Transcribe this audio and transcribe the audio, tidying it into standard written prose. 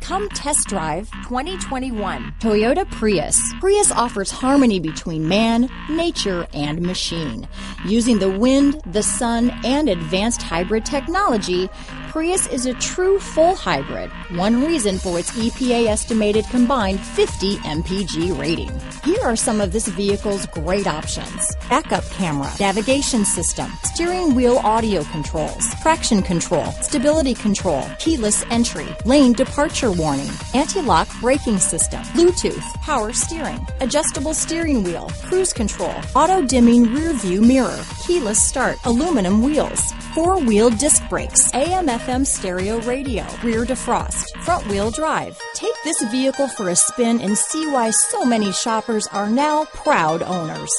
Come test drive 2021 Toyota Prius. Prius offers harmony between man, nature, and machine. Using the wind, the sun, and advanced hybrid technology, Prius is a true full hybrid, one reason for its EPA estimated combined 50 mpg rating. Here are some of this vehicle's great options: backup camera, navigation system, steering wheel audio controls, traction control, stability control, keyless entry, lane departure warning, anti-lock braking system, Bluetooth, power steering, adjustable steering wheel, cruise control, auto dimming rear view mirror, keyless start, aluminum wheels, four-wheel disc brakes, AM/FM stereo radio, rear defrost, front-wheel drive. Take this vehicle for a spin and see why so many shoppers are now proud owners.